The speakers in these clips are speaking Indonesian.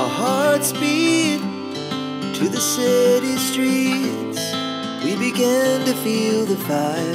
Our hearts beat to the city streets. We began to feel the fire.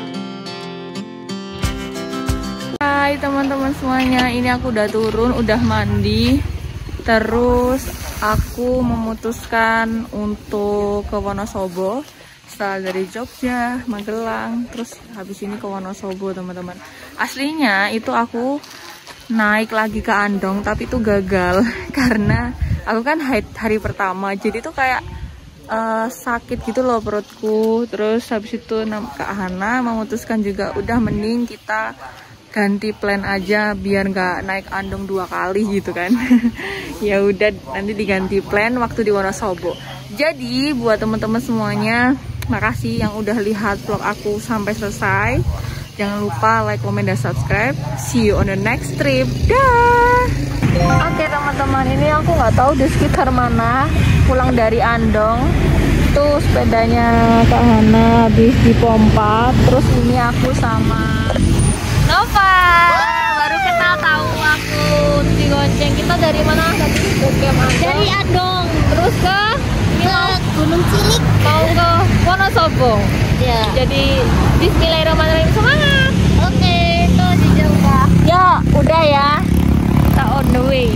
Hai teman-teman semuanya, ini aku udah turun, udah mandi. Terus aku memutuskan untuk ke Wonosobo. Setelah dari Jogja, Magelang, terus habis ini ke Wonosobo teman-teman. Aslinya itu aku naik lagi ke Andong, tapi itu gagal karena aku kan hari pertama, jadi tuh kayak sakit gitu loh perutku. Terus habis itu Kak Hana memutuskan juga udah mending kita ganti plan aja biar nggak naik Andong 2 kali gitu kan. Ya udah nanti diganti plan waktu di Wonosobo. Jadi buat teman-teman semuanya, makasih yang udah lihat vlog aku sampai selesai. Jangan lupa like, comment, dan subscribe. See you on the next trip. Dah. Oke teman-teman, ini aku nggak tahu di sekitar mana. Pulang dari Andong, tuh sepedanya Kak Hana habis dipompa. Terus ini aku sama Nova. Baru kenal tahu aku di gonceng. Kita dari mana tadi? Dari Andong. Terus ke Gunung Cilik. Mau ke Wonosobo. Ya. Jadi bismillahirrahmanirrahim, semangat. Oke, itu dijauh. Ya, udah ya. Kita on the way.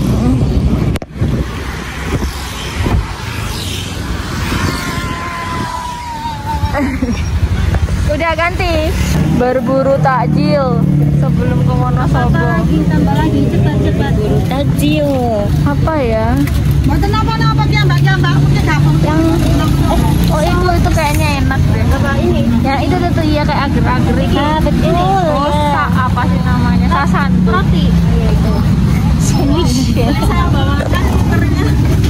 Udah ganti. Berburu takjil sebelum ke Wonosobo. Tambah lagi, cepat-cepat. Berburu takjil. Apa ya? Mboten napa-napa ya Mbak, punya gabung. Yang itu kayaknya enak deh. Apa ini? Ya itu tuh ya kayak agar-agar gitu. Ah, betul. Rosa apa sih namanya? Sasandu. Roti. Iya itu. Sandwich. Saya bawakan kukernya.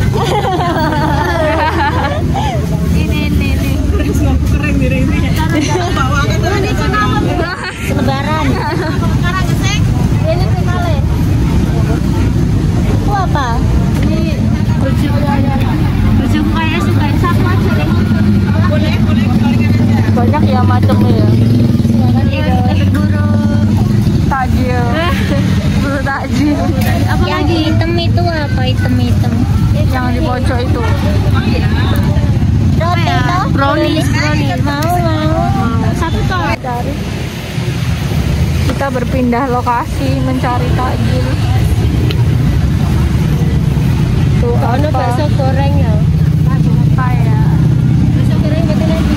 Ini. Kering diri ini. Bawakan. Ini kenapa? Lebaran. Sekarang gesek. Ini kali. Itu apa? Ini Baju kayak suka satu aja deh. Boleh banyak ya macamnya ya. Silakan ya. Berburu Takjil. Berburu takjil. apa yang lagi? Hitam itu apa? Hitam. Yang di pojok itu. Roti toh? Brownies. Mau. Satu toh. Cari. Kita berpindah lokasi mencari takjil. Tuh Ono bakso goreng ya. apa ya? Bakso goreng betul lagi.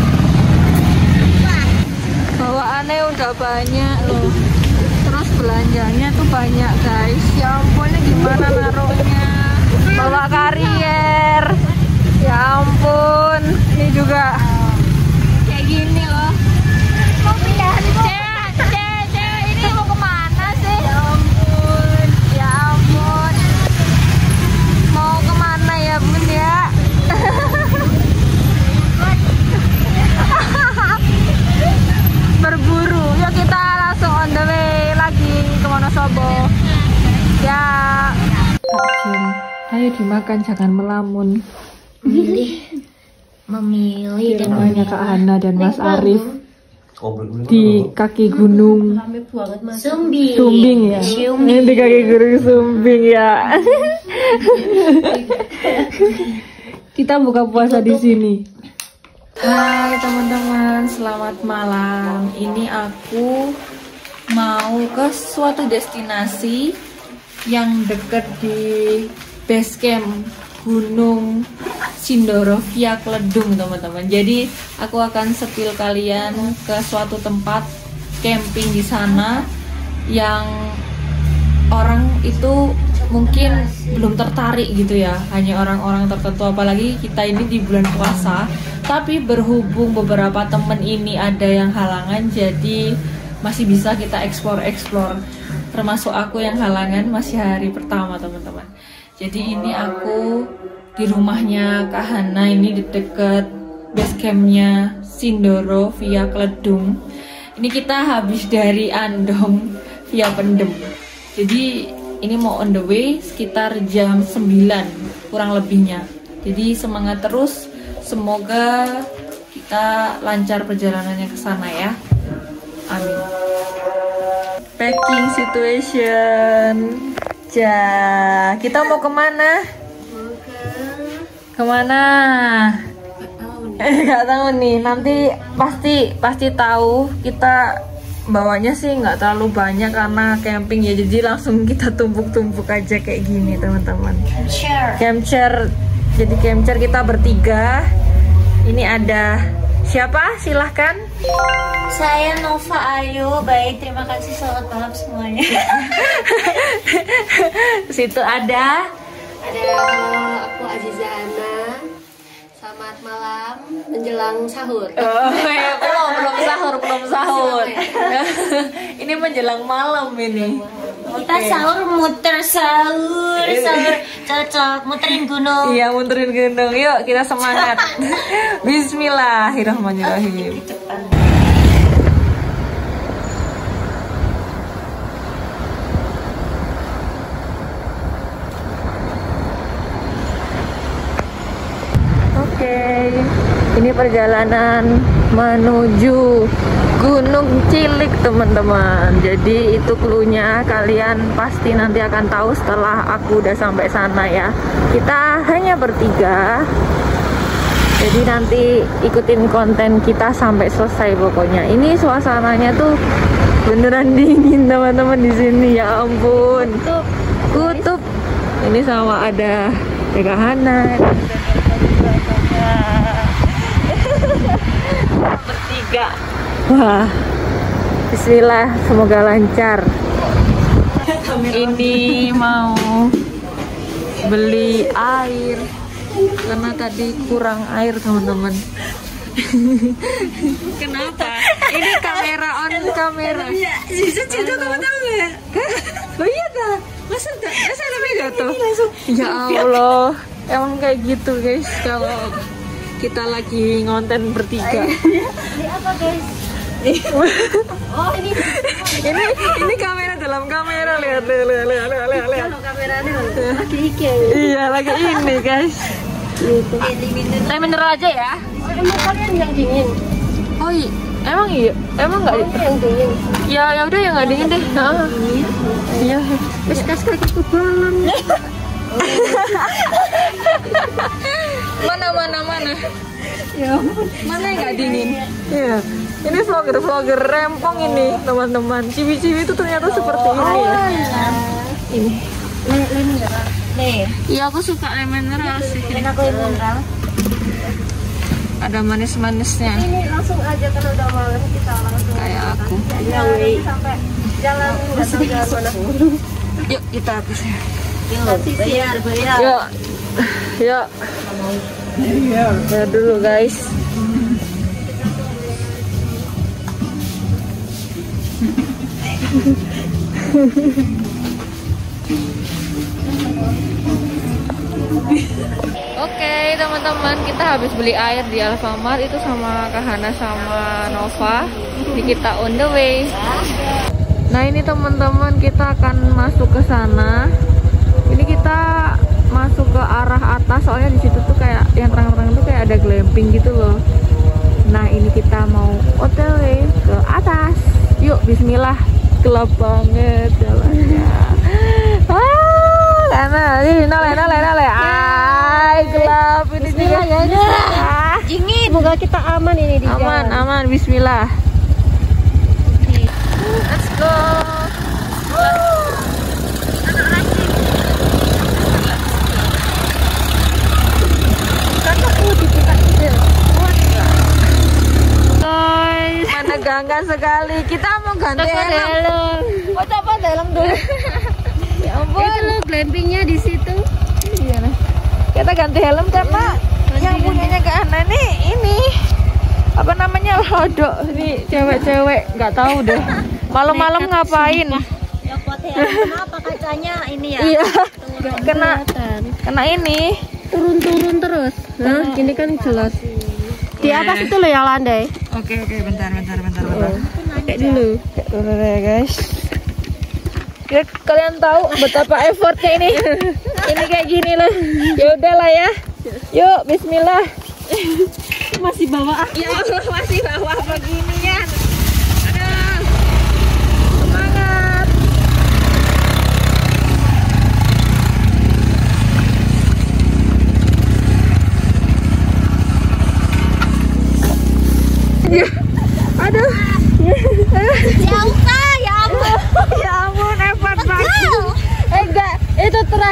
Bawaannya udah banyak loh. Terus belanjanya tuh banyak guys. Ya ampun, ini gimana naruhnya? Bawa karier. Ya ampun, ini juga kayak gini loh. Mau pindah Cek, ini mau kemana sih? Ya ampun. Mau kemana ya bun ya? Berburu, yuk kita langsung on the way lagi ke Wonosobo. Ya. Ayo dimakan, jangan melamun. Memilih dan Rumahnya Kak Hana dan Mas Arif di kaki gunung Sumbing ya. Ini di kaki gunung Sumbing ya. Kita buka puasa di sini. Hai teman-teman, selamat malam. Ini aku mau ke suatu destinasi yang dekat di base camp Gunung Sindoro via Kledung teman-teman. Jadi aku akan setil kalian ke suatu tempat camping di sana yang orang itu mungkin belum tertarik gitu ya, hanya orang-orang tertentu, apalagi kita ini di bulan puasa. Tapi berhubung beberapa temen ini ada yang halangan, jadi masih bisa kita explore, termasuk aku yang halangan masih hari pertama teman-teman. Jadi ini aku di rumahnya Kak Hana, ini di deket base campnya Sindoro via Kledung. Ini kita habis dari Andong via Pendem. Jadi ini mau on the way sekitar jam 9 kurang lebihnya. Jadi semangat terus, semoga kita lancar perjalanannya ke sana ya. Amin. Packing situation. Kita mau kemana? Kemana? Nggak tahu nih. Nanti pasti tahu. Kita bawanya sih nggak terlalu banyak karena camping ya. Jadi langsung kita tumpuk-tumpuk aja kayak gini teman-teman. Campshare. Jadi campshare kita bertiga. Ini ada siapa? Silahkan. Saya Nova Ayu. Baik, terima kasih. Selamat malam semuanya. Situ ada Aku Aziza Ana. Selamat malam menjelang sahur. Oh ya, belum sahur. Ini menjelang malam ini. Kita sahur muter sahur cocok muterin gunung. Iya, muterin gunung. Yuk kita semangat. Bismillahirrahmanirrahim. Oke, ini perjalanan menuju Gunung Cilik teman-teman. Jadi itu cluenya, kalian pasti nanti akan tahu setelah aku udah sampai sana ya. Kita hanya bertiga, jadi nanti ikutin konten kita sampai selesai pokoknya. Ini suasananya tuh beneran dingin teman-teman di sini, ya ampun. Kutub. Ini sama ada Tegahana. Bertiga. Wah, bismillah, semoga lancar. Ini mau beli air karena tadi kurang air teman-teman. Kenapa? Ini kamera on kamera. Oh iya dah. Masa lebih jatuh? Ya Allah, emang kayak gitu guys kalau kita lagi ngonten bertiga. Ini apa guys? Oh ini kamera dalam kamera, lihat. kalau kameranya lagi iki. Iya, lagi ini guys. Teh mineral aja ya. Oh, emang kalian yang dingin? Oh iya, emang nggak? Yang dingin. Ya udah yang nggak dingin deh. Iya. Wis kaki kebalan. Mana. Ya ampun. Mana yang nggak dingin? Iya. Ini vlogger rempong ini teman-teman. Ciwi-ciwi itu ternyata seperti ini ya. Ini. Mineral. Nih. Iya, aku suka mineral sih. Aku yang mineral. Ada manis-manisnya. Ini langsung aja kan udah malam, kita langsung Kayak aku. sampai jalan mana? Yuk kita habisnya. Bayar. Yuk. Ya dulu guys. Oke teman-teman, kita habis beli air di Alfamart itu sama Kahana sama Nova. Jadi kita on the way. Nah ini teman-teman, kita akan masuk ke sana. Ini kita masuk ke arah atas, soalnya di situ tuh kayak yang terang-terang tuh kayak ada glamping gitu loh. Nah ini kita mau OTW ke atas. Yuk bismillah, gelap banget jalannya. Karena ini noleh. Gelap ini juga. Dingin. Semoga kita aman ini di jalan. Aman. Bismillah. Let's go. Guys, menegangkan sekali. Kita mau ganti helm. Mau coba helm dulu. Ya ampun. Itu loh glampingnya di situ. Iya nah. Kita ganti helm karena yang punyanya Kahana nih ini apa namanya, lodok. Ini cewek-cewek nggak tahu deh. Malam-malam ngapain? Ya pot helm kenapa kacanya ini ya? Iya. Kena ini. Turun terus. Nah, ini kan jelas. Di atas itu loh yang landai. Oke, bentar. Pakai dulu. Dulu ya guys. Ya, kalian tahu betapa effortnya ini. Ini kayak gini loh. Ya udahlah ya. Yuk, bismillah. Masih bawa Ya Allah, masih bawa beginian. Aduh. Semangat.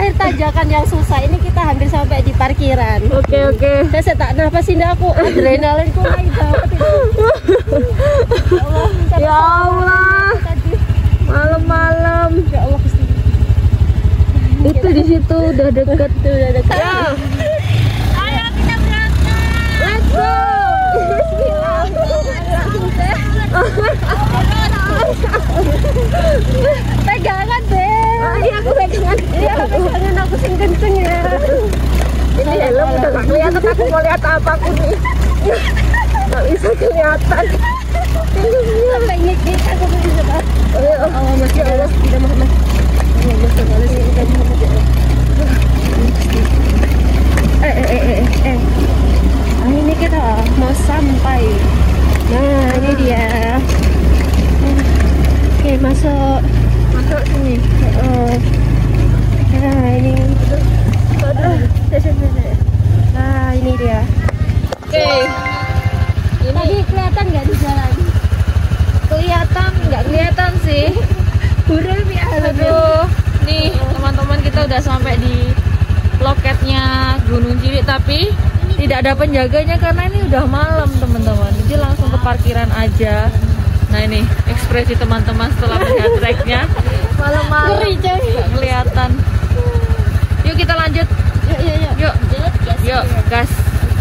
terakhir tanjakan yang susah. Ini kita hampir sampai di parkiran. Oke. Saya tak nafas ini, aku adrenalinku naik banget. Ya Allah. Malam-malam. Ya Allah, Itu di situ udah deket. udah dekat. Ya. Ayo kita berangkat. Let's go. Pegangan deh. Iya aku pegangan. Iya, pegangan aku sing kenceng ya. Ini helm udah gak kelihatan, aku mau lihat apa aku nih. Gak bisa kelihatan. Sampai ngik-ngik aku bisa Pak. Allah masih Allah tidak Muhammad. Ini kita mau sampai. Nah, ini dia. Oke, masuk sini. Nah, ini. Nah, ini dia. Oke. Tadi kelihatan nggak di jalan? Kelihatan nggak kelihatan sih. Burung ya. Aduh, nih teman-teman kita udah sampai di loketnya Gunung Cilik, tapi tidak ada penjaganya karena ini udah malam teman-teman. Jadi langsung ke parkiran aja. Nah ini ekspresi teman-teman setelah melihat treknya malam-malam Ngeri, coy. nggak kelihatan. Yuk kita lanjut. Yuk gas.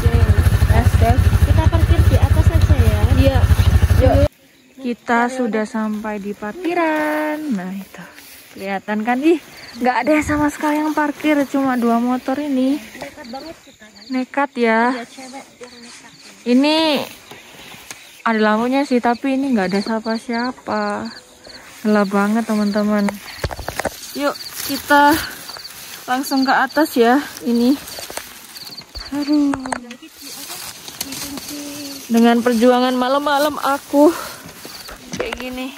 Kita parkir di atas aja ya. Iya. Yuk. Kita sudah sampai di parkiran. Nah itu kelihatan kan, ih nggak ada sama sekali yang parkir, cuma 2 motor ini. Dekat banget kita kan. Nekat ya. Ya cewek yang nekat. Ini ada lampunya sih, tapi ini nggak ada siapa-siapa. Gelap banget teman-teman. Yuk kita langsung ke atas ya. Ini. Aduh. Dengan perjuangan malam-malam aku kayak gini.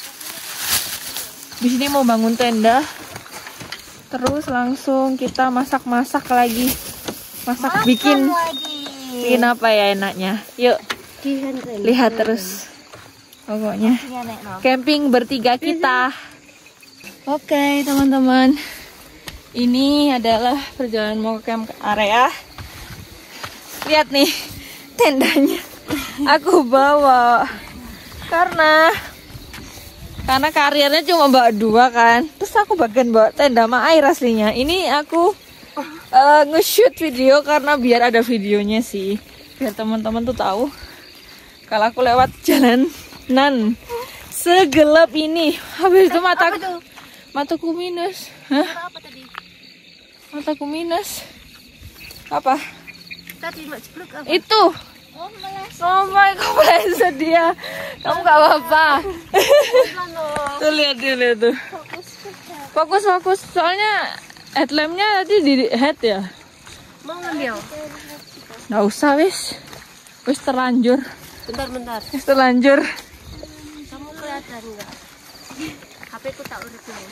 Di sini mau bangun tenda. Terus langsung kita masak-masak lagi. Bikin apa ya enaknya. Yuk lihat terus. Pokoknya camping bertiga kita. Oke teman-teman, ini adalah perjalanan mau ke camp area. Lihat nih tendanya aku bawa karena karirnya cuma bawa 2 kan. Terus aku bagian bawa tenda sama air aslinya. Ini aku nge-shoot video karena biar ada videonya sih, biar teman-teman tuh tahu kalau aku lewat jalanan segelap ini. Habis itu mataku minus. Hah? Apa tadi? Mataku minus. Apa? Tadi mak ceplok apa? Itu. Oh my god, sedih. Kamu gak apa-apa. Tuh lihat tuh. Fokus. Soalnya headlampnya tadi di head ya. Mau ngambil? Nggak usah wis terlanjur. Bentar. Wis terlanjur. Kamu kelihatan nggak? HP ku tak urut dulu.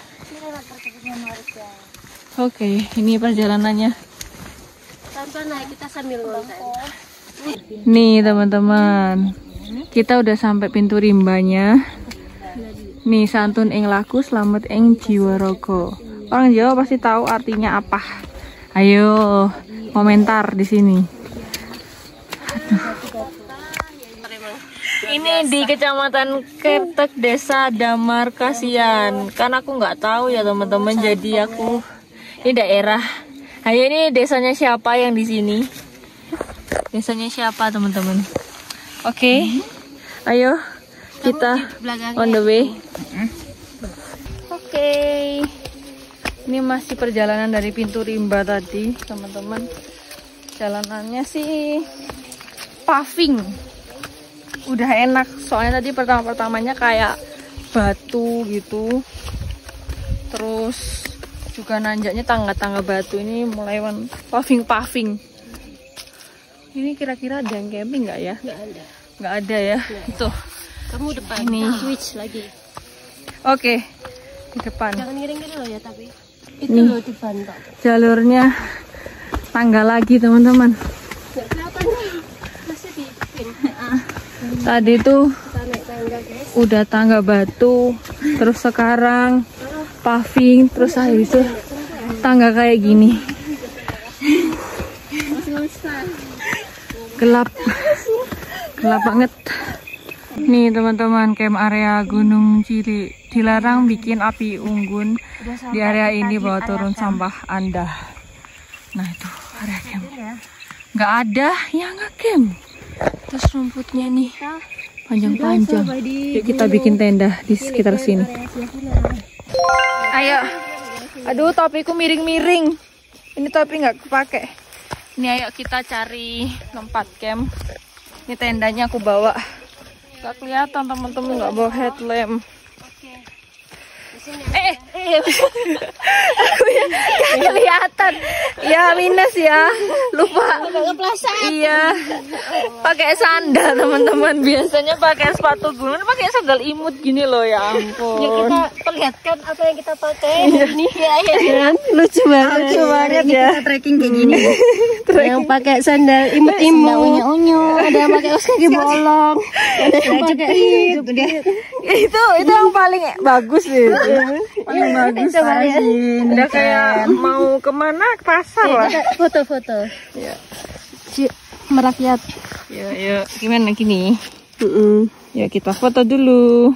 Oke, ini perjalanannya. Pelan-pelan naik, kita sambil ngonten. Nih teman-teman, kita udah sampai pintu rimbanya. Nih santun ing laku slamet ing jiwa raga. Orang Jawa pasti tahu artinya apa. Ayo komentar di sini. Ini di Kecamatan Kertek, Desa Damar Kasihan. Kan aku nggak tahu ya teman-teman, jadi aku ini daerah. Ayo ini desanya siapa yang di sini? Desanya siapa teman-teman? Oke, ayo kita on the way. Oke, ini masih perjalanan dari pintu rimba tadi teman-teman. Jalanannya sih paving. Udah enak, soalnya tadi pertama-pertamanya kayak batu gitu. Terus juga nanjaknya tangga-tangga batu, ini mulai paving. Ini kira-kira ada yang camping nggak ya? Nggak ada ya. Tuh. Kamu depan. Ini Switch lagi. Oke, di depan. Jangan ngiring-ngiring loh ya, tapi itu Nih. loh depan Pak. Jalurnya tangga lagi teman-teman. Nggak kelihatan nih. Masih di pin. Tadi tuh Kita naik tangga guys. udah tangga batu, terus sekarang paving, terus habis itu tangga kayak gini. Gelap banget. Nih teman-teman, camp area Gunung Cili. Dilarang bikin api unggun di area ini, bawa turun sampah Anda. Nah itu area camp. Nggak ada yang nge-camp. Terus rumputnya nih panjang-panjang. Yuk kita bikin tenda di sekitar sini. Ayo. Aduh, topiku miring-miring. Ini topi nggak kepake. Ini ayo kita cari tempat camp. Ini tendanya aku bawa. Gak kelihatan teman-teman, nggak bawa headlamp. Aku ya gak kelihatan. Ya minus ya. Lupa. Iya. Pakai sandal teman-teman. Biasanya pakai sepatu gunung, pakai sandal imut gini loh, ya ampun. Ya kita perlihatkan apa yang kita pakai. Nih ya. Lucu banget ya. Kita trekking kayak gini. Yang pakai sandal imut-imut, unyu-unyu, ada yang pakai kaos kaki bolong, ada yang pakai itu yang paling bagus sih. Paling bagus sih. Udah kayak mau kemana, ke pasar lah. Foto-foto. Ya. Merakyat. Yuk, gimana gini? Ya kita foto dulu.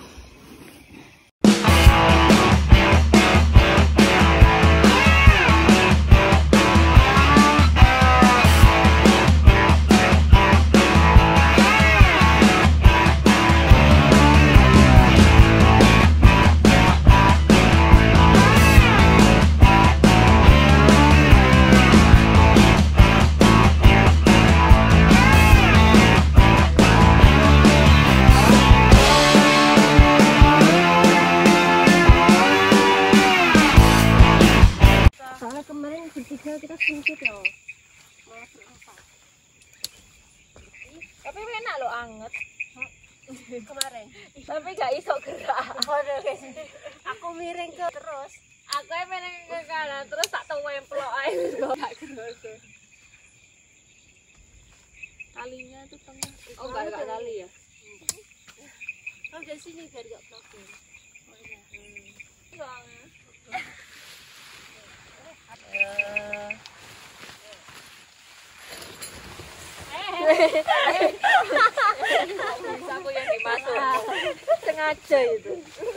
Kemarin bertiga kita suntuk loh. Tapi enak lo anget. Kemarin. Tapi gak iso gerak. Aku miring ke terus. Aku pengen ke kanan terus tak tahu emplok ae gak gerak. Talinya tuh tengah. Oh enggak tali ya. Oh dari sini biar gak problem. Aku yang dimasuk sengaja itu.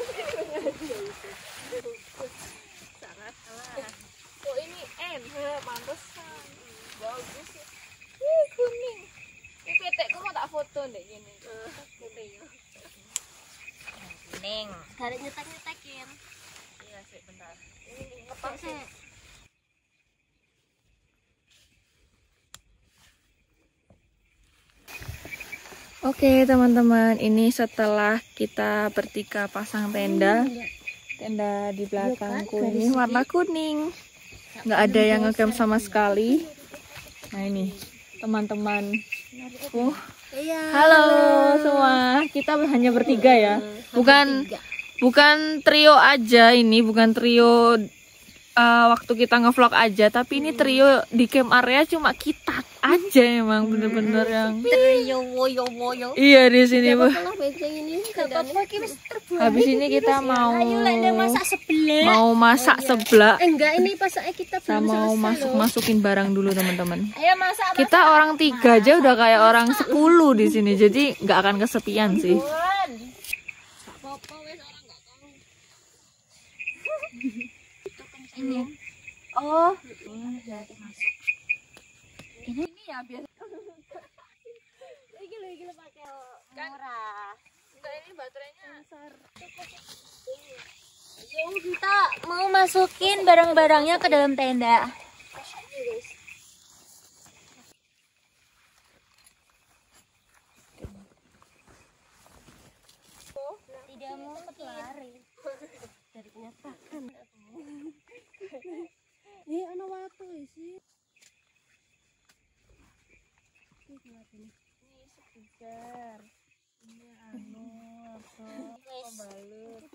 Oh ini pantesan bagus ya. Kuning. Ini petekku mau tak foto deh gini. Kuning. Sekarang nyetek-nyetekin. Iya sih bentar. Ini Ngepak sih. Oke teman-teman, ini setelah kita bertiga pasang tenda di belakangku ini warna kuning, nggak ada yang ngecamp sama sekali. Nah ini teman-teman, halo semua, kita hanya bertiga ya, bukan trio aja ini, bukan trio waktu kita ngevlog aja, tapi ini trio di camp area cuma kita aja emang bener-bener yang Trio woyo-woyo. iya di sini Bu. Habis Habis ini kita mau masak sebelah. Enggak, ini pasaknya kita belum mau selesai masukin barang dulu teman-teman. Ayo masak. Kita orang 3 aja udah kayak orang 10 di sini, jadi nggak akan kesepian sih. Ini. Oh. Ini ya biasa. Gila pakai murah. Enggak, ini baterainya Yuk kita mau masukin barang-barangnya ke dalam tenda. Tidak mau lari dari kenyataan. Ini anak waktu sih. Ini segar. Ini pembalut.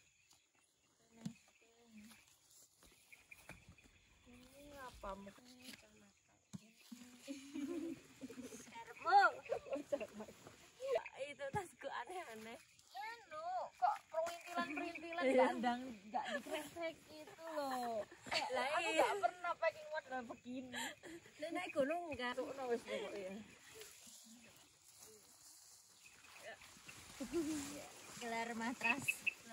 Ini apa itu tasku aneh-aneh. Kok perintilan-perintilan gandang nggak dikresek itu loh. Lah aku begini. Naik gunung enggak? Gelar matras.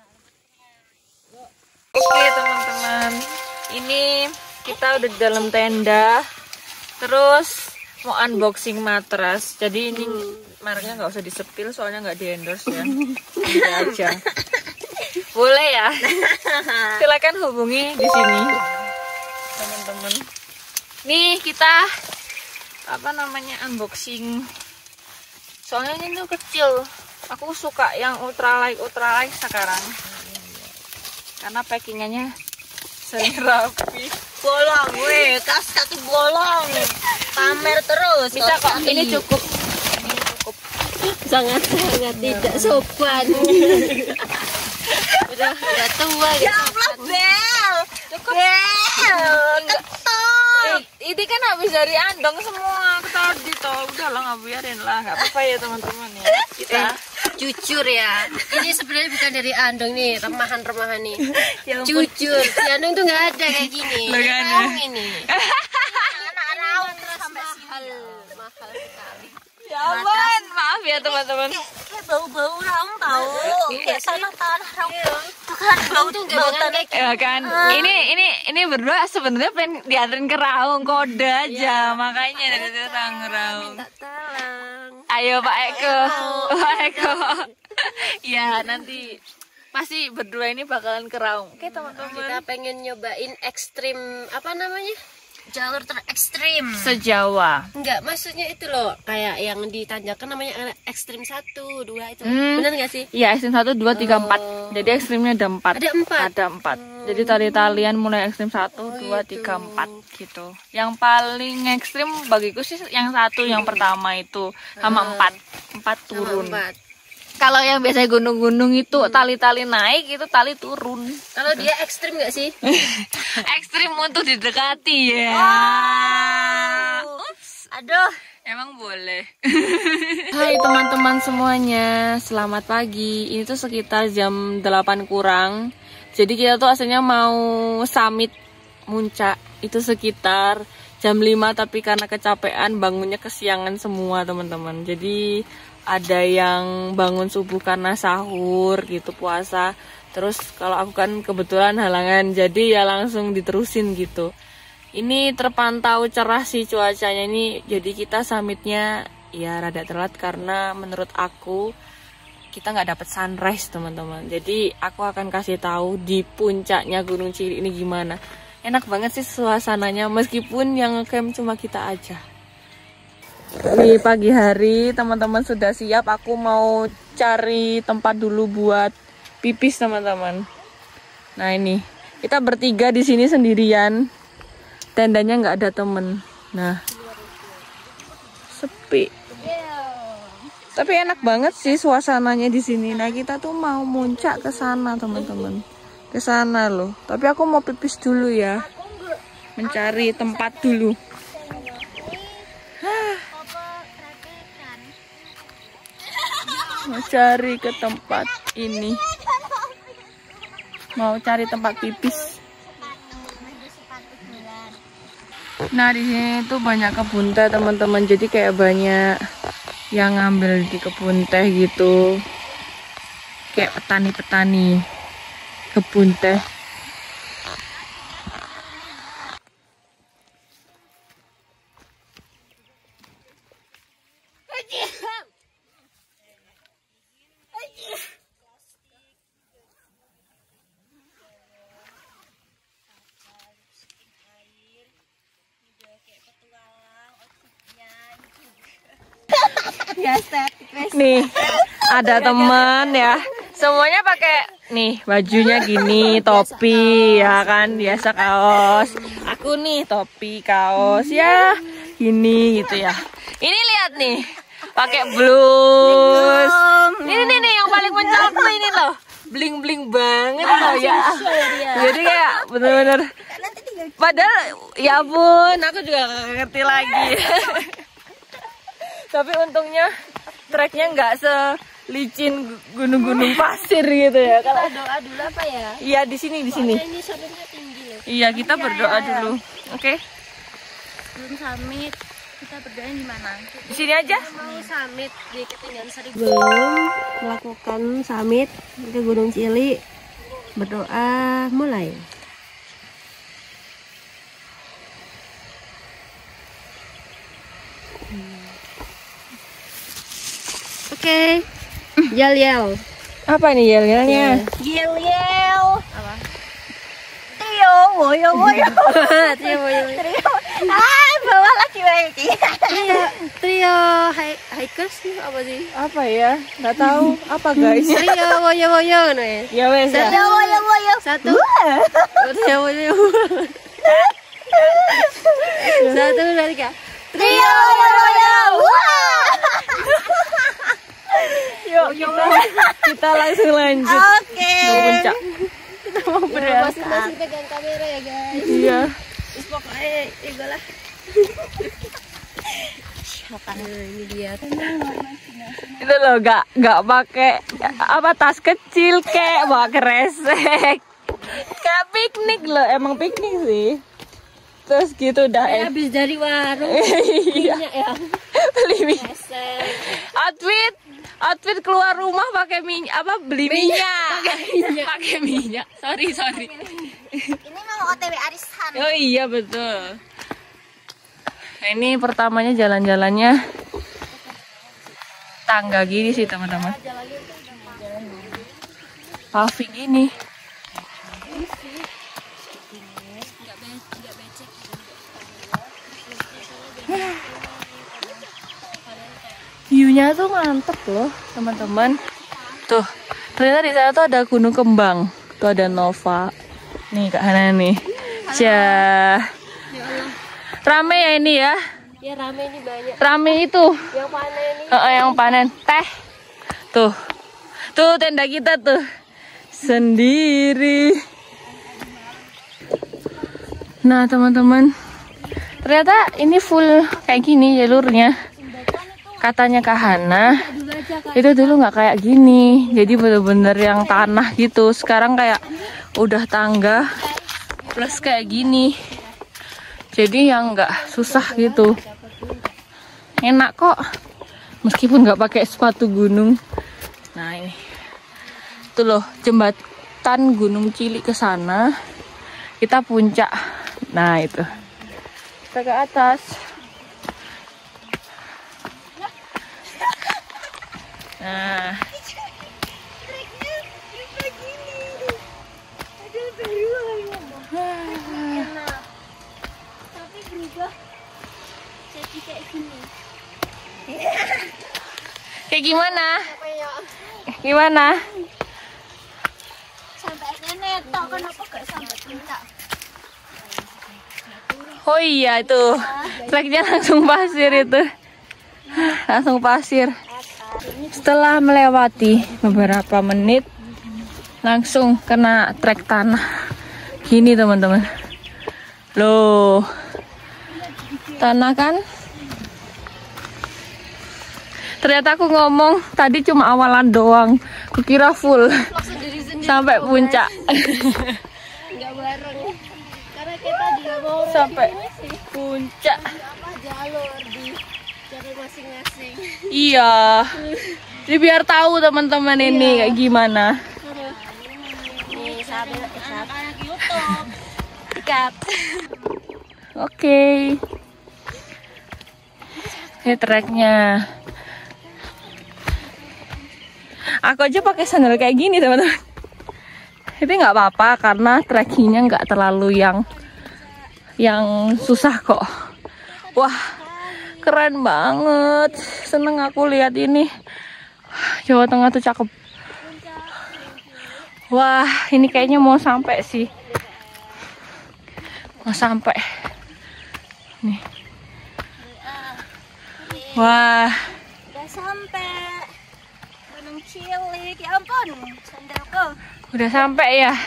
Oke teman-teman, ini kita udah di dalam tenda. Terus mau unboxing matras. Jadi ini mereknya nggak usah disepil soalnya nggak di endorse ya. Ini aja. Boleh ya. Silakan hubungi di sini teman-teman. Nih kita unboxing. Soalnya ini tuh kecil. Aku suka yang ultralight sekarang. Karena packingannya sering rapi. Bolong, weh, kas satu bolong. Pamer terus. Bisa kok. Ini cukup. Sangat tidak sopan. udah tua ya Allah, Bel. Cukup. Bel. Ini kan habis dari andong semua tadi toh. Udahlah nggak biarin lah, nggak apa-apa ya teman-teman ya. Kita jujur ya, ini sebenarnya bukan dari andong nih, remahan nih. Jujur, di andong tuh nggak ada kayak gini. Raung ini. Anak raung sampai mahal sekali. Ya ampun, maaf ya teman-teman. Bau-bau raung tahu. Kayak sana tanah raung. Tuh kan bau tuh bau kayak ya kan. Ini berdua sebenarnya pengen dianterin ke Raung, kode aja. Makanya dari Raung. Minta tolong. Ayo Pak Eko. Pak Eko. Ya, nanti pasti berdua ini bakalan ke Raung. Oke, teman-teman. Kita pengen nyobain ekstrim apa namanya? Jalur terekstrim se-Jawa. Enggak, maksudnya itu loh, kayak yang ditanjakan namanya ekstrim 1, 2 itu. Benar nggak sih? Iya, ekstrim 1, 2, 3, 4. Jadi ekstrimnya ada 4. Ada 4. Jadi tali-talian mulai ekstrim 1, 2, 3, 4 gitu. Yang paling ekstrim bagiku sih yang 1 yang pertama itu sama 4 turun. Kalau yang biasanya gunung-gunung itu tali-tali naik, itu tali turun. Kalau dia ekstrim nggak sih? Ekstrim untuk didekati ya. Ups, aduh. Emang boleh. Hai teman-teman semuanya, selamat pagi. Ini tuh sekitar jam 8 kurang. Jadi kita tuh aslinya mau summit Muncak. Itu sekitar jam 5, tapi karena kecapean bangunnya kesiangan semua teman-teman. Jadi ada yang bangun subuh karena sahur gitu, puasa. Terus kalau aku kan kebetulan halangan, jadi ya langsung diterusin gitu. Ini terpantau cerah sih cuacanya ini. Jadi kita summitnya ya rada telat karena menurut aku kita nggak dapat sunrise teman-teman. Jadi aku akan kasih tahu di puncaknya Gunung Ciri ini gimana. Enak banget sih suasananya meskipun yang ngecamp cuma kita aja. Di pagi hari teman-teman sudah siap. Aku mau cari tempat dulu buat pipis teman-teman. Nah ini kita bertiga di sini sendirian. Tendanya nggak ada temen. Nah sepi. Tapi enak banget sih suasananya di sini. Nah kita tuh mau muncak ke sana teman-teman. Ke sana loh. Tapi aku mau pipis dulu ya. Mencari tempat dulu. Mau cari ke tempat ini, mau cari tempat pipis. Nah di sini tuh banyak kebun teh teman-teman. Jadi kayak banyak yang ngambil di kebun teh gitu, kayak petani-petani kebun teh. Nih ada teman ya, semuanya pakai nih bajunya gini, topi ya kan, biasa kaos. Aku nih topi, kaos ya gini gitu ya. Ini lihat nih pakai blus. Ini nih yang paling mencolok tuh ini loh, bling bling banget loh ya. Jadi kayak bener-bener. Padahal ya ampun, aku juga gak ngerti lagi. Tapi untungnya treknya nggak selicin gunung-gunung pasir gitu ya. Kalau doa dulu apa ya? Iya di sini. Ini salurnya tinggi loh. Iya kita berdoa dulu. Oke. Sebelum summit kita berdoa di mana? Di sini aja. Mau summit di Ketinggian 1000. Belum melakukan summit ke Gunung Cili. Berdoa mulai. Oke. Yel-yel. Apa nih yel-yelnya? Yel-yel. Apa? Trio, woyo woyo. Trio. Bawa lagi lagi. Trio hikers nih apa sih? Apa ya? Nggak tahu. Apa guys? Trio woyo-woyo nih. Ya wes ya. Trio woyo woyo. Satu. Trio woyo. Satu dari tiga. Trio woyo woyo. Yuk kita langsung lanjut. Oke. Mau puncak. Kita mau berangkat. Masing-masing pegang kamera ya guys. Iya. Pokoknya itu lah. Ini dia. Itu loh nggak pakai apa tas kecil kayak bawa kresek. Kayak piknik loh, emang piknik sih. Terus gitu udah Habis dari warung. Iya. Ya. Beli minyak. Outfit keluar rumah pakai minyak apa beli minyak. Pakai minyak. Sorry. Ini mau OTW arisan. Oh iya betul. Nah, ini pertamanya jalan-jalannya tangga gini sih teman-teman. Paving gini. View-nya tuh mantep loh teman-teman. Tuh ternyata di sana tuh ada Gunung Kembang. Tuh ada Nova. Nih Kak Hana nih. Cah. Rame ya ini ya. Ya rame ini banyak. Rame itu. Yang panen ini. Yang panen. Teh. Tuh tenda kita tuh. Sendiri. Nah teman-teman. Ternyata ini full kayak gini jalurnya. Katanya Kak Hana, itu dulu nggak kayak gini. Jadi bener-bener yang tanah gitu. Sekarang kayak udah tangga plus kayak gini. Jadi yang nggak susah gitu. Enak kok. Meskipun nggak pakai sepatu gunung. Nah ini. Tuh loh, jembatan Gunung Cili ke sana. Kita puncak. Nah itu. Kita ke atas. Nah. Tapi berubah jadi kayak gini. Kayak gimana? Gimana? Sampai netok, kenapa gak sampai puncak? Oh iya itu. Treknya langsung pasir itu. Langsung pasir. Setelah melewati beberapa menit langsung kena trek tanah gini teman-teman. Loh, tanah kan? Ternyata aku ngomong tadi cuma awalan doang, kukira full sampai puncak. Enggak bareng. Karena kita juga mau Sampai puncak. jalur di jalur masing-masing. Iya. Jadi biar tahu teman-teman ini kayak gimana. Nih, sahabat YouTube. Sikat. Oke. Ini treknya. Aku aja pakai sandal kayak gini teman-teman. Itu nggak apa-apa karena trekkingnya nggak terlalu yang susah kok. Wah, keren banget. Seneng aku lihat ini. Jawa Tengah tuh cakep. Wah, ini kayaknya mau sampai sih. Mau sampai. Nih. Wah. Udah sampai Gunung Cili. Ya ampun, sandalku. Udah sampai ya.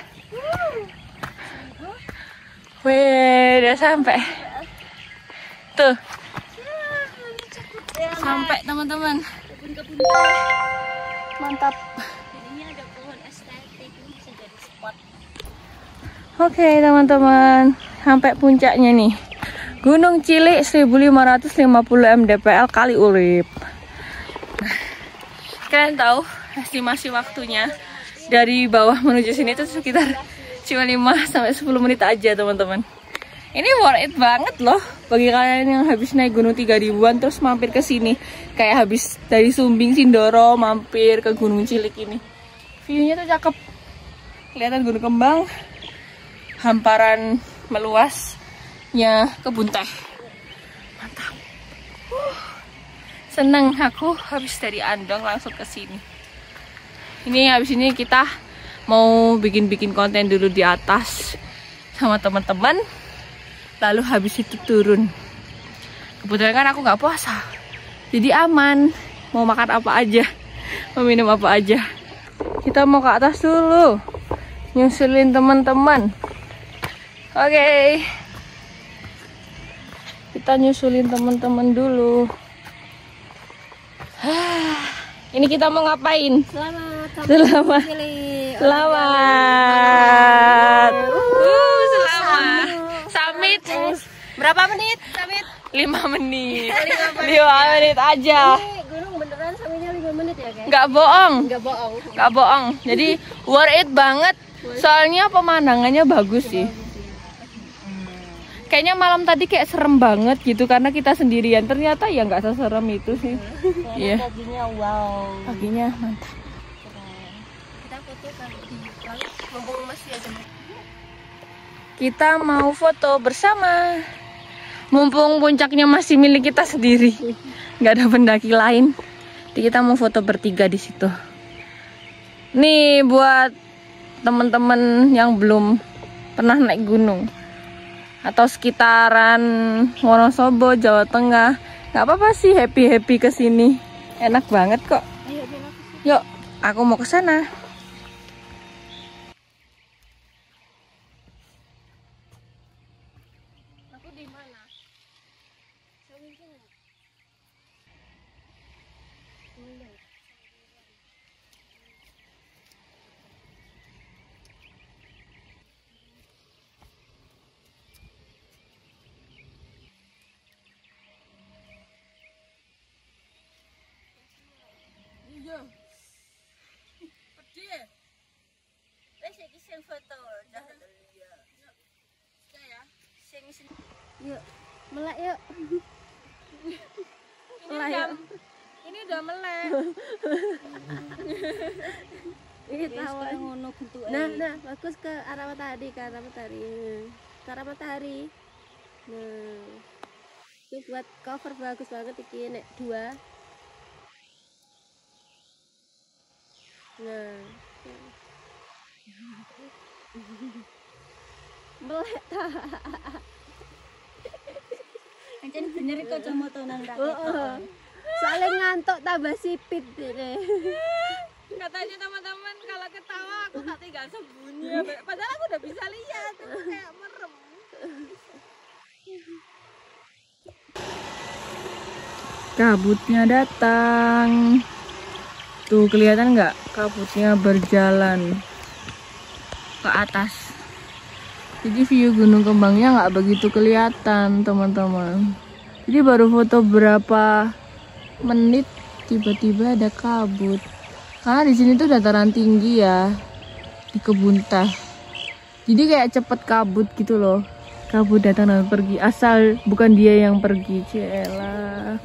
Wih, udah sampai. Tuh. Sampai teman-teman. Mantap. Ini ada pohon estetik, bisa jadi spot. Oke teman-teman, sampai puncaknya nih. Gunung Cilik 1550 mdpl kali urip. Nah, kalian tahu estimasi waktunya dari bawah menuju sini itu sekitar cuma 5-10 menit aja teman-teman. Ini worth it banget loh bagi kalian yang habis naik gunung 3000-an terus mampir ke sini. Kayak habis dari Sumbing Sindoro mampir ke Gunung Cilik ini. View-nya tuh cakep. Kelihatan Gunung Kembang, hamparan meluasnya kebun teh. Mantap. Seneng aku habis dari Andong langsung ke sini. Ini habis ini kita mau bikin konten dulu di atas sama teman-teman. Lalu habis itu turun. Kebetulan kan aku nggak puasa, jadi aman. Mau makan apa aja, mau minum apa aja. Kita mau ke atas dulu, nyusulin teman-teman. Oke. Kita nyusulin teman-teman dulu. Ini kita mau ngapain? Selamat. Selamat. Summit. Berapa menit? Summit? 5 menit. 5 menit aja. Ini gunung beneran summitnya 5 menit ya, guys? Nggak bohong. Nggak bohong. Jadi worth it banget. Soalnya pemandangannya bagus sih. Kayaknya malam tadi kayak serem banget gitu karena kita sendirian. Ternyata ya nggak seserem itu sih. Iya. Paginya wow. Paginya mantap. Kita foto kali mumpung masih ada. Kita mau foto bersama. Mumpung puncaknya masih milik kita sendiri. Nggak ada pendaki lain. Jadi kita mau foto bertiga di situ. Nih buat teman-teman yang belum pernah naik gunung atau sekitaran Wonosobo, Jawa Tengah, nggak apa-apa sih happy kesini, enak banget kok. Yuk, aku mau ke sana. Aku di mana? Yuk, melek yuk. Ini udah melek. Ini tawon ngono bentuke. Nah, bagus ke arah matahari, ke arah matahari. Nah. Ini buat cover bagus banget iki nek 2. Nah. Melek ta. Ancen bener kacamata nang rakyat. Soalnya ngantuk tambah sipit deh. Katanya teman-teman kalau ketawa aku tak tinggal sembunyi. Padahal aku udah bisa lihat, itu kayak merem. Kabutnya datang. Tuh kelihatan nggak? Kabutnya berjalan ke atas. Jadi view Gunung Kembangnya nggak begitu kelihatan teman-teman. Jadi baru foto berapa menit tiba-tiba ada kabut. Karena di sini tuh dataran tinggi ya, di kebun teh. Jadi kayak cepet kabut gitu loh. Kabut datang dan pergi, asal bukan dia yang pergi. Ciela.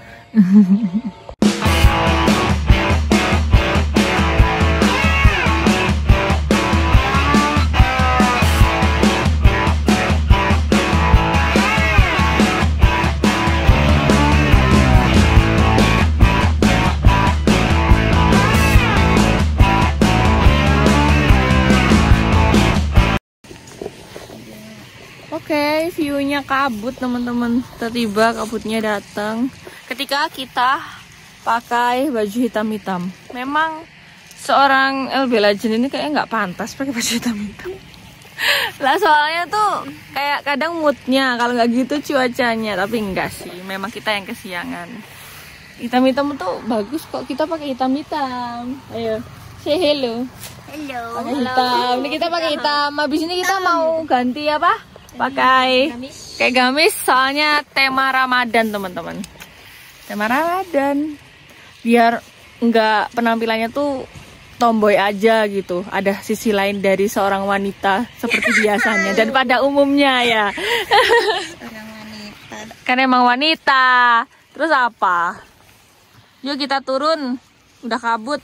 Oke, view-nya kabut teman-teman. Tiba-tiba kabutnya datang ketika kita pakai baju hitam-hitam. Memang seorang LB Legend ini kayaknya nggak pantas pakai baju hitam-hitam. Lah soalnya tuh kayak kadang moodnya, kalau nggak gitu cuacanya. Tapi enggak sih, memang kita yang kesiangan. Hitam-hitam tuh bagus kok, kita pakai hitam-hitam. Ayo, say hello. Hello. Pakai hitam. Ini kita pakai hitam. Habis ini kita mau ganti apa? pakai kayak gamis soalnya tema Ramadan teman-teman. Tema Ramadan biar enggak penampilannya tuh tomboy aja gitu. Ada sisi lain dari seorang wanita seperti biasanya dan pada umumnya ya. Orang wanita. Kan emang wanita. Terus apa? Yuk kita turun. Udah kabut.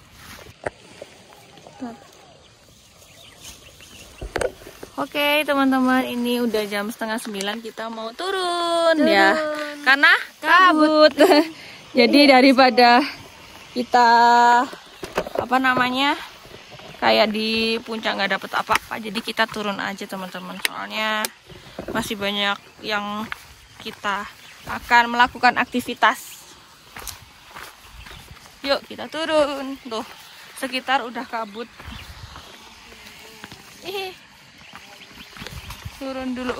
Oke teman-teman, ini udah jam 8:30 kita mau turun. Ya. Karena kabut. Jadi daripada kita kayak di puncak nggak dapet apa-apa, jadi kita turun aja teman-teman, soalnya masih banyak yang kita akan melakukan aktivitas. Yuk kita turun. Tuh sekitar udah kabut. Turun dulu.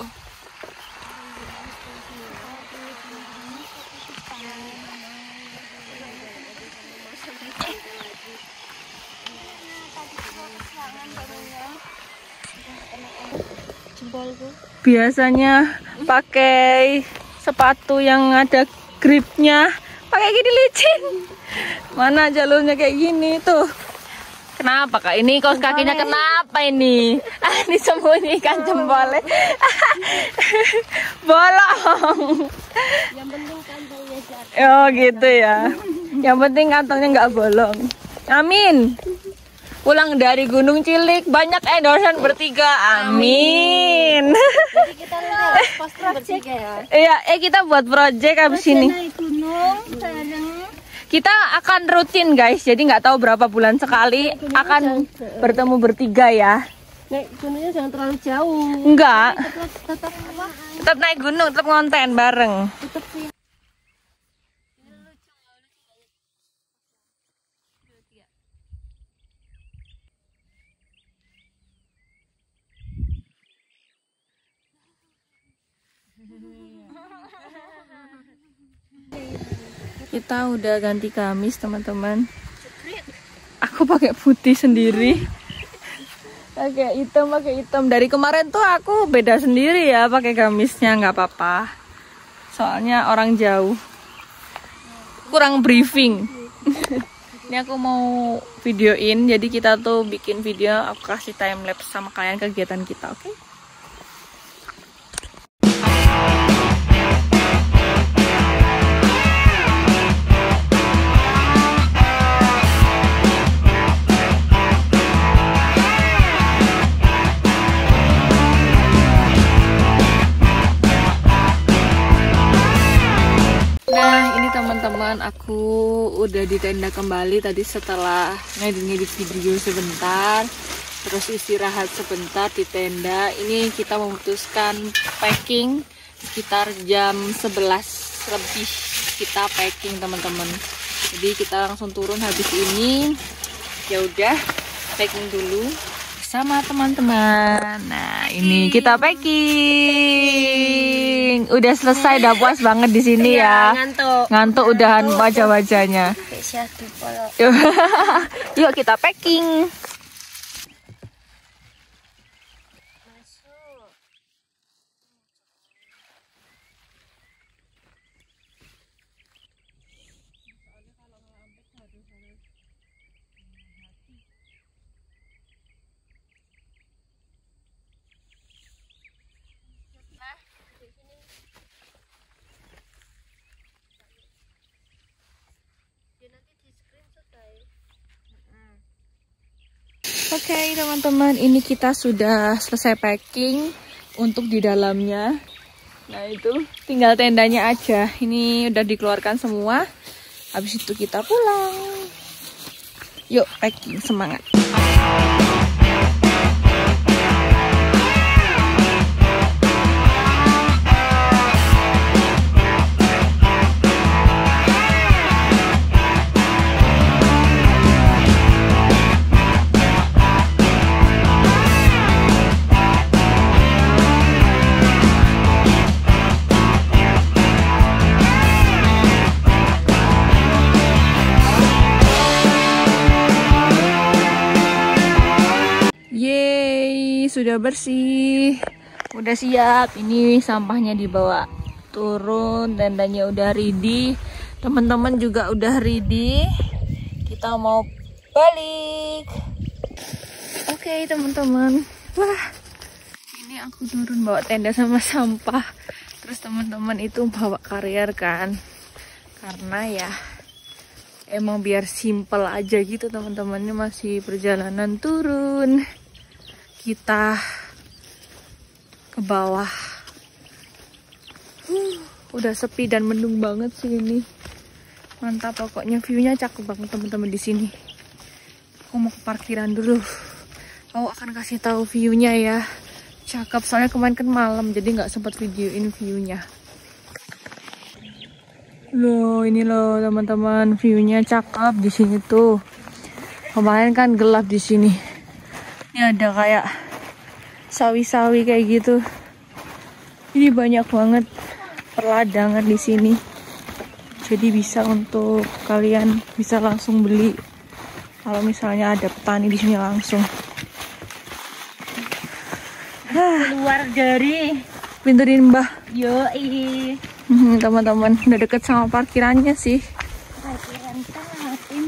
Biasanya pakai sepatu yang ada gripnya, pakai gini licin. Mana jalurnya kayak gini tuh. Kenapa kak? Ini kaos kakinya kenapa ini? Disembunyikan jempolnya. Bolong. Yang penting kantongnya jatuh. Oh gitu ya. Yang penting kantongnya nggak bolong. Amin. Pulang dari Gunung Cilik banyak endorsean bertiga. Amin. Jadi kita nanti posting bertiga ya. Iya, kita buat project abis ini. Naik gunung, Kita akan rutin guys, jadi nggak tahu berapa bulan sekali akan bertemu bertiga ya. naik gunungnya jangan terlalu jauh. Enggak. Tetap Naik gunung, tetap ngonten bareng. tetap sih. Kita udah ganti gamis teman-teman. Aku pakai putih sendiri. Pakai hitam. Dari kemarin tuh aku beda sendiri ya pakai gamisnya, nggak apa-apa. Soalnya orang jauh. Kurang briefing. Ini aku mau videoin, jadi kita tuh bikin video, aku kasih time lapse sama kalian kegiatan kita, oke? Nah ini teman-teman, aku udah di tenda kembali tadi setelah ngedit video sebentar, terus istirahat sebentar di tenda. Ini kita memutuskan packing sekitar jam 11 lebih kita packing teman-teman. Jadi kita langsung turun habis ini. Ya udah packing dulu sama teman-teman. Nah ini kita packing. Udah selesai, udah puas banget di sini ya. Ngantuk udahan wajah-wajahnya. Yuk kita packing. Oke teman-teman, ini kita sudah selesai packing untuk di dalamnya. Nah itu tinggal tendanya aja. Ini udah dikeluarkan semua. Habis itu kita pulang. Yuk packing, semangat. Sudah bersih. Udah siap, ini sampahnya dibawa turun, tendanya udah ready, teman-teman juga udah ready. Kita mau balik. Oke teman-teman, wah ini aku turun bawa tenda sama sampah. Terus teman-teman itu bawa karier kan, karena ya emang biar simple aja gitu teman-teman. Ini masih perjalanan turun, kita ke bawah. Udah sepi dan mendung banget sih ini. Mantap pokoknya, view-nya cakep banget teman-teman di sini. Aku mau ke parkiran dulu. Aku akan kasih tahu view-nya ya. Cakep, soalnya kemarin kan malam jadi nggak sempat videoin view-nya. Loh, ini loh teman-teman, view-nya cakep di sini tuh. Kemarin kan gelap di sini. Ini ada kayak sawi-sawi kayak gitu. Ini banyak banget perladangan di sini. Jadi bisa untuk kalian bisa langsung beli kalau misalnya ada petani di sini langsung. Keluar dari Pintu Mbah. yoi. Teman-teman, udah deket sama parkirannya sih. Parkiran Sahatin.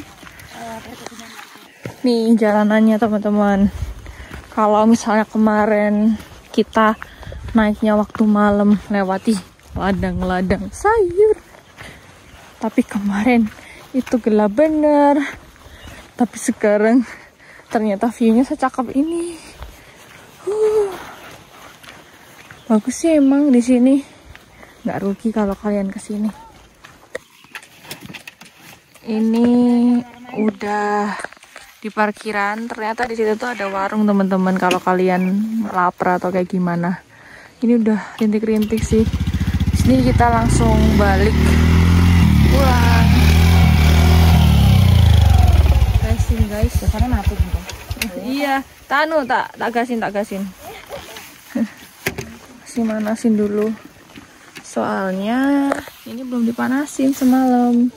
Nih jalanannya teman-teman. Kalau misalnya kemarin kita naiknya waktu malam lewati ladang-ladang sayur, tapi kemarin itu gelap bener. Tapi sekarang ternyata view-nya secakep ini. Bagus sih emang di sini. Nggak rugi kalau kalian kesini. Ini udah di parkiran. Ternyata di situ tuh ada warung teman-teman. Kalau kalian lapar atau kayak gimana. Ini udah rintik-rintik sih. Sini kita langsung balik pulang. Racing guys, Karena mati gitu. iya, tak gasin. Masih manasin dulu. Soalnya ini belum dipanasin semalam.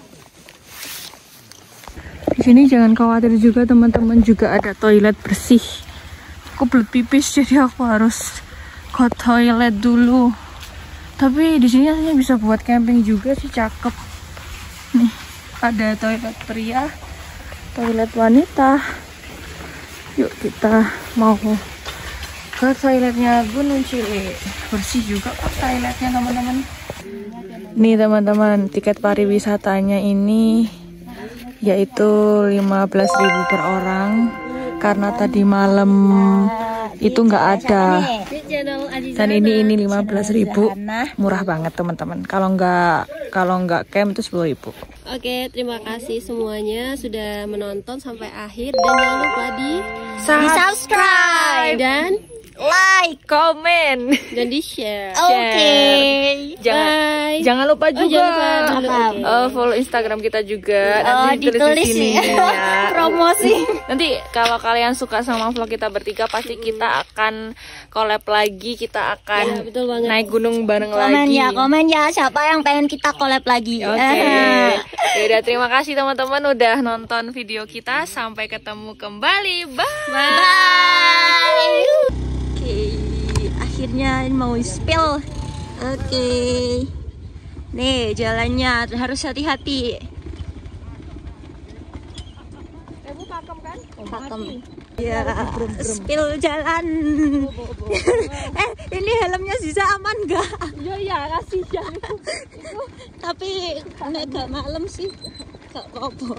Di sini jangan khawatir juga teman-teman, juga ada toilet bersih. Aku belut pipis jadi aku harus ke toilet dulu. Tapi di sini aslinya bisa buat camping juga sih, cakep. Nih, ada toilet pria, toilet wanita. Yuk kita mau ke toiletnya Gunung Cilik. Bersih juga kok toiletnya teman-teman. Nih teman-teman, tiket pariwisatanya ini yaitu 15.000 per orang. Karena tadi malam itu nggak ada. Dan ini 15.000, murah banget teman-teman. Kalau nggak camp itu 10.000. Oke, terima kasih semuanya sudah menonton sampai akhir, dan jangan lupa di Subscribe dan like, komen, dan di share. Oke. Jangan lupa juga jangan lupa dulu, follow Instagram kita juga. Nanti ditulis di sini ya. Promosi. Nanti kalau kalian suka sama vlog kita bertiga, pasti kita akan collab lagi. Kita akan Ya, betul banget. naik gunung bareng Komen lagi. ya, komen ya. Siapa yang pengen kita collab lagi? Oke. Yaudah, terima kasih teman-teman udah nonton video kita. Sampai ketemu kembali. Bye. Bye. Oke, akhirnya mau spill. Oke. Nih jalannya harus hati-hati. Pakem. Ya, spill jalan. Ini helmnya Ziza aman nggak? Ya kasih Tapi nek gak malam sih gak apa-apa.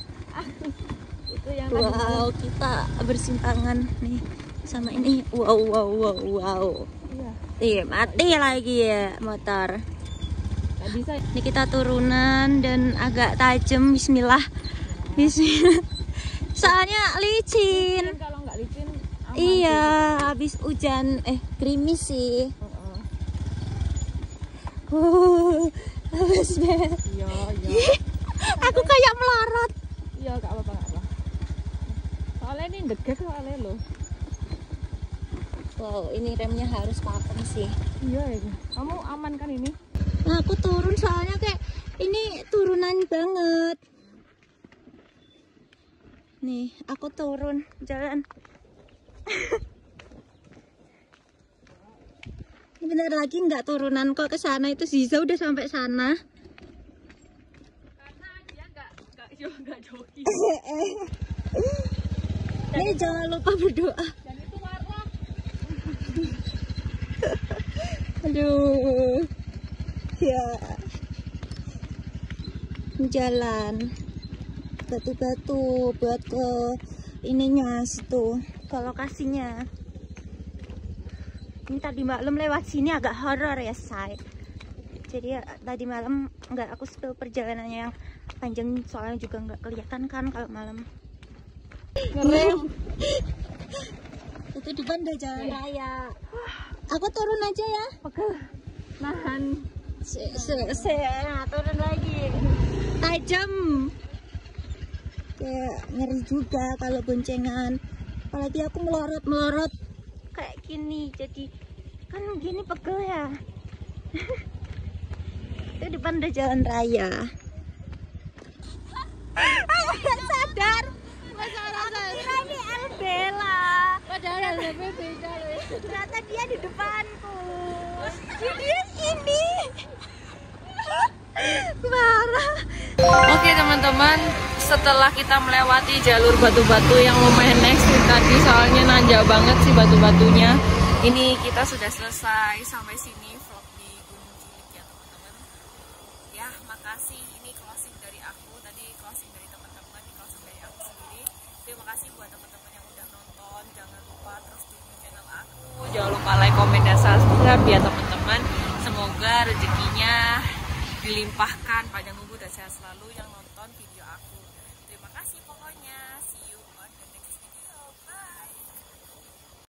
Wow, kita bersimpangan nih sama ini. Wow. Mati lagi ya motor. Ini kita turunan dan agak tajam. Bismillah. Soalnya licin. Kalau nggak licin Iya, habis hujan gerimis sih. Habis Iya. Aku kayak melorot. Iya, nggak apa-apa. Soalnya ini degek soalnya loh. Wow, ini remnya harus pakem sih. Iya, kamu aman kan ini? Nah, aku turun soalnya kayak ini turunan banget. Nih, aku turun jalan. Bentar lagi nggak turunan kok ke sana, itu Ziza udah sampai sana. Karena dia nggak joki. Nih jangan lupa berdoa. Dan itu warlock. Aduh. Ya. Jalan batu-batu buat ke ininya situ, ke lokasinya. Ini tadi malam lewat sini agak horor ya, say. Jadi ya, tadi malam nggak aku spill perjalanannya yang panjang, soalnya juga nggak kelihatan kan kalau malam. Ngerem. Itu depan udah jalan raya. Aku turun aja ya. Oke. Nahan. Turun lagi. Tajam. Kayak ngeri juga kalau boncengan. Apalagi aku melorot kayak gini. Jadi kan gini pegel ya. Itu depan udah jalan raya. Aku gak sadar. Kira ini Elbela. Padahal beda. Ternyata dia di depanku. Dia ini. Marah. Oke teman-teman, setelah kita melewati jalur batu-batu yang lumayan ekstrim tadi, soalnya nanjak banget sih batu-batunya. Ini kita sudah selesai sampai sini vlog di Gunung Cilik ya teman-teman. Ya makasih, ini closing dari aku, tadi closing dari teman-teman, ini closing dari aku sendiri. Terima kasih buat teman-teman yang udah nonton, jangan lupa terus dukung channel aku, jangan lupa like, komen, dan subscribe ya teman-teman. Semoga rezekinya dilimpahkan, panjang umur dan sehat selalu yang nonton video aku. Terima kasih pokoknya, see you.